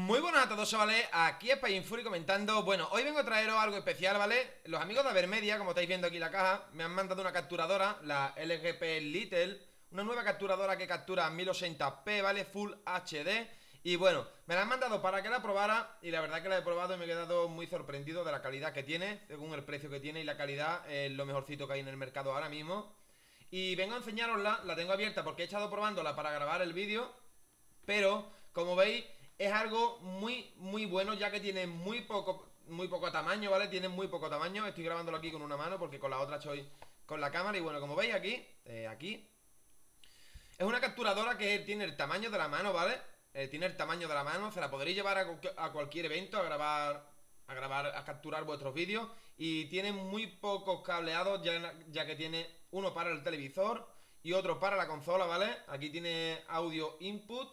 Muy buenas a todos, chavales, aquí es Painfuri comentando. Bueno, hoy vengo a traeros algo especial, ¿vale? Los amigos de Avermedia, como estáis viendo aquí en la caja, me han mandado una capturadora, la LGP Little, una nueva capturadora que captura 1080p, ¿vale? Full HD. Y bueno, me la han mandado para que la probara y la verdad que la he probado y me he quedado muy sorprendido de la calidad que tiene, según el precio que tiene y la calidad es lo mejorcito que hay en el mercado ahora mismo. Y vengo a enseñarosla, la tengo abierta porque he estado probándola para grabar el vídeo, pero como veis es algo muy bueno, ya que tiene muy poco tamaño, ¿vale? Tiene muy poco tamaño. Estoy grabándolo aquí con una mano porque con la otra estoy con la cámara. Y bueno, como veis aquí, es una capturadora que tiene el tamaño de la mano, ¿vale? Tiene el tamaño de la mano. Se la podréis llevar a cualquier evento a capturar vuestros vídeos. Y tiene muy pocos cableados, ya que tiene uno para el televisor y otro para la consola, ¿vale? Aquí tiene audio input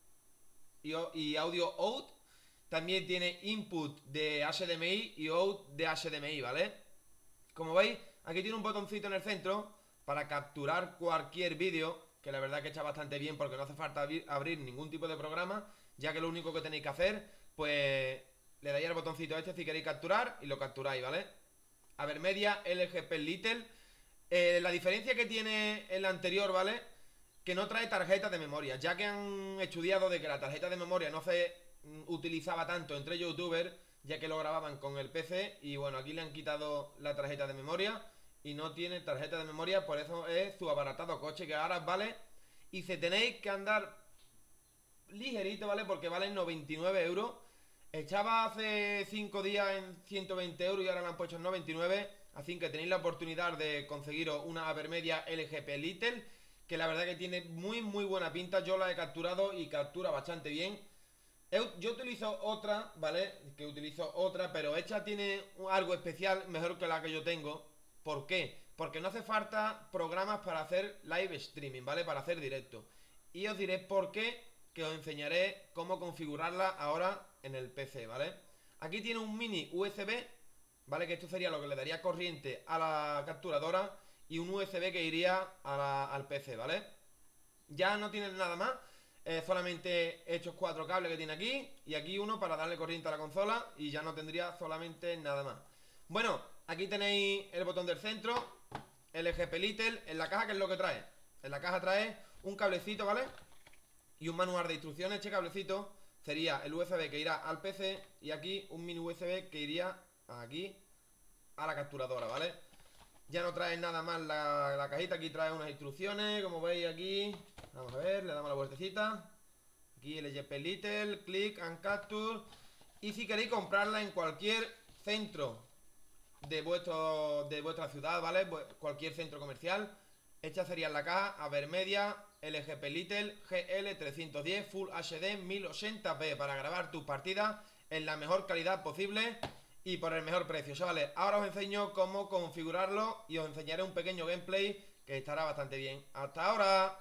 y audio out. También tiene input de HDMI y out de HDMI, ¿vale? Como veis, aquí tiene un botoncito en el centro para capturar cualquier vídeo, que la verdad que está bastante bien porque no hace falta abrir ningún tipo de programa, ya que lo único que tenéis que hacer, pues le dais al botoncito este si queréis capturar y lo capturáis, ¿vale? Avermedia LGP Little. La diferencia que tiene el anterior, ¿vale? Que no trae tarjeta de memoria, ya que han estudiado de que la tarjeta de memoria no se utilizaba tanto entre youtubers, ya que lo grababan con el PC. Y bueno, aquí le han quitado la tarjeta de memoria y no tiene tarjeta de memoria, por eso es su abaratado coche, que ahora vale, y se tenéis que andar ligerito, ¿vale? Porque vale 99 euros. Echaba hace 5 días en 120 euros y ahora la han puesto en 99. Así que tenéis la oportunidad de conseguiros una Avermedia LGP Little, que la verdad que tiene muy buena pinta. Yo la he capturado y captura bastante bien. Yo utilizo otra, ¿vale? Pero esta tiene algo especial, mejor que la que yo tengo. ¿Por qué? Porque no hace falta programas para hacer live streaming, ¿vale? Para hacer directo. Y os diré por qué, que os enseñaré cómo configurarla ahora en el PC, ¿vale? Aquí tiene un mini USB, ¿vale? Que esto sería lo que le daría corriente a la capturadora, y un USB que iría al PC, ¿vale? Ya no tiene nada más, solamente estos 4 cables que tiene aquí, y aquí uno para darle corriente a la consola, y ya no tendría solamente nada más. Bueno, aquí tenéis el botón del centro, LGP Little. En la caja, ¿qué es lo que trae? En la caja trae un cablecito, ¿vale? Y un manual de instrucciones. Este cablecito sería el USB que irá al PC, y aquí un mini USB que iría aquí a la capturadora, ¿vale? Ya no trae nada más la cajita. Aquí trae unas instrucciones, como veis aquí. Vamos a ver, le damos la vueltecita. Aquí LGP Little, click and capture. Y si queréis comprarla en cualquier centro de vuestra ciudad, ¿vale? Cualquier centro comercial, esta sería la caja Avermedia LGP Little GL310 Full HD 1080p para grabar tus partidas en la mejor calidad posible y por el mejor precio, chavales. Ahora os enseño cómo configurarlo y os enseñaré un pequeño gameplay que estará bastante bien. ¡Hasta ahora!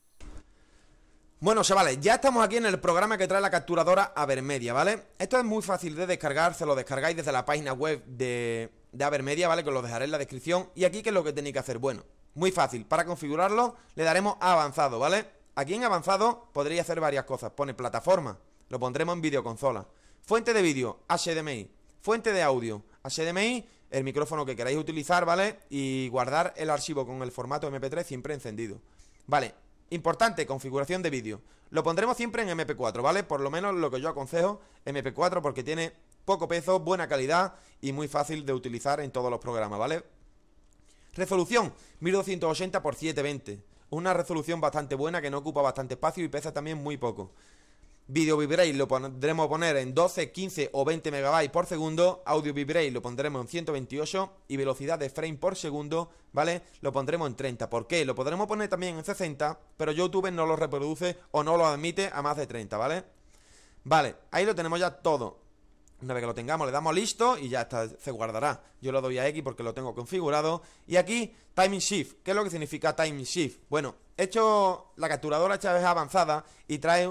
Bueno, chavales, ya estamos aquí en el programa que trae la capturadora Avermedia, ¿vale? Esto es muy fácil de descargar, se lo descargáis desde la página web de Avermedia, ¿vale? Que os lo dejaré en la descripción. Y aquí, ¿qué es lo que tenéis que hacer? Bueno, muy fácil. Para configurarlo le daremos a avanzado, ¿vale? Aquí en avanzado podréis hacer varias cosas. Pone plataforma, lo pondremos en videoconsola. Fuente de vídeo, HDMI. Fuente de audio, HDMI, el micrófono que queráis utilizar, ¿vale? Y guardar el archivo con el formato MP3 siempre encendido. Vale, importante, configuración de vídeo. Lo pondremos siempre en MP4, ¿vale? Por lo menos lo que yo aconsejo, MP4, porque tiene poco peso, buena calidad y muy fácil de utilizar en todos los programas, ¿vale? Resolución, 1280 x 720. Una resolución bastante buena que no ocupa bastante espacio y pesa también muy poco. Video bitrate lo pondremos a poner en 12, 15 o 20 MB por segundo. Audio bitrate lo pondremos en 128. Y velocidad de frame por segundo, ¿vale? Lo pondremos en 30. ¿Por qué? Lo podremos poner también en 60, pero YouTube no lo reproduce o no lo admite a más de 30, ¿vale? Vale, ahí lo tenemos ya todo. Una vez que lo tengamos le damos listo y ya está, se guardará. Yo lo doy a X porque lo tengo configurado. Y aquí, Timing Shift. ¿Qué es lo que significa Timing Shift? Bueno, he hecho la capturadora, esta vez avanzada, y trae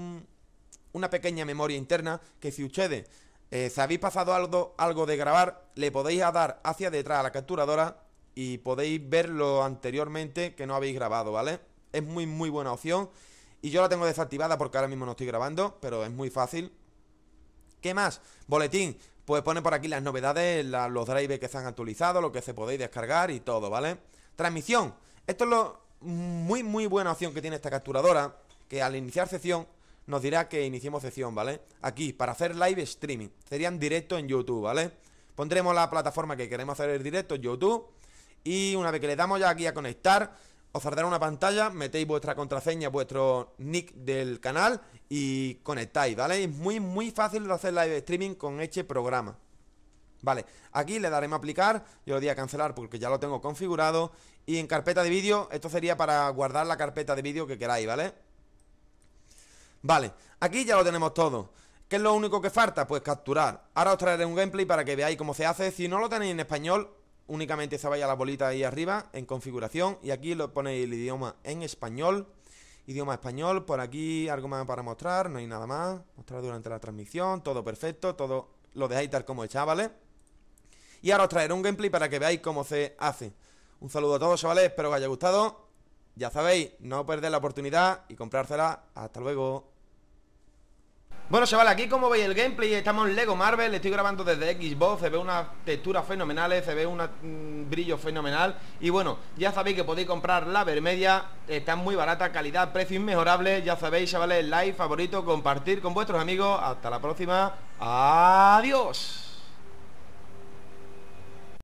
una pequeña memoria interna que si ustedes si habéis pasado algo de grabar, le podéis dar hacia detrás a la capturadora y podéis ver lo anteriormente que no habéis grabado, ¿vale? Es muy buena opción y yo la tengo desactivada porque ahora mismo no estoy grabando, pero es muy fácil. ¿Qué más? Boletín. Pues pone por aquí las novedades, los drivers que se han actualizado, lo que se podéis descargar y todo, ¿vale? Transmisión. Esto es lo muy buena opción que tiene esta capturadora, que al iniciar sesión nos dirá que iniciemos sesión, ¿vale? Aquí, para hacer live streaming. Serían directo en YouTube, ¿vale? Pondremos la plataforma que queremos hacer el directo en YouTube. Y una vez que le damos ya aquí a conectar, os saldrá una pantalla, metéis vuestra contraseña, vuestro nick del canal y conectáis, ¿vale? Es muy fácil de hacer live streaming con este programa. Vale, aquí le daremos a aplicar, yo le doy a cancelar porque ya lo tengo configurado. Y en carpeta de vídeo, esto sería para guardar la carpeta de vídeo que queráis, ¿vale? Vale, aquí ya lo tenemos todo. ¿Qué es lo único que falta? Pues capturar. Ahora os traeré un gameplay para que veáis cómo se hace. Si no lo tenéis en español, únicamente se vaya a la bolita ahí arriba, en configuración, y aquí lo ponéis el idioma en español. Idioma español, por aquí algo más para mostrar, no hay nada más. Mostrar durante la transmisión, todo perfecto, todo lo dejáis tal como está, ¿vale? Y ahora os traeré un gameplay para que veáis cómo se hace. Un saludo a todos, chavales, espero que os haya gustado. Ya sabéis, no perded la oportunidad y comprársela. Hasta luego. Bueno, chavales, aquí como veis el gameplay, estamos en Lego Marvel, estoy grabando desde Xbox, se ve unas texturas fenomenales, se ve un brillo fenomenal. Y bueno, ya sabéis que podéis comprar la Vermedia, está muy barata, calidad, precio inmejorable. Ya sabéis, chavales, like, favorito, compartir con vuestros amigos. Hasta la próxima, adiós.